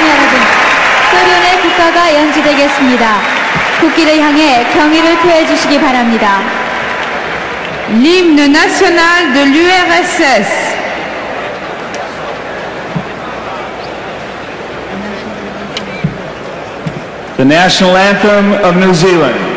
여러분, 소련의 국가가 연주되겠습니다. 국기를 향해 경의를 표해 주시기 바랍니다. L'hymne national de l'URSS. The national anthem of New Zealand.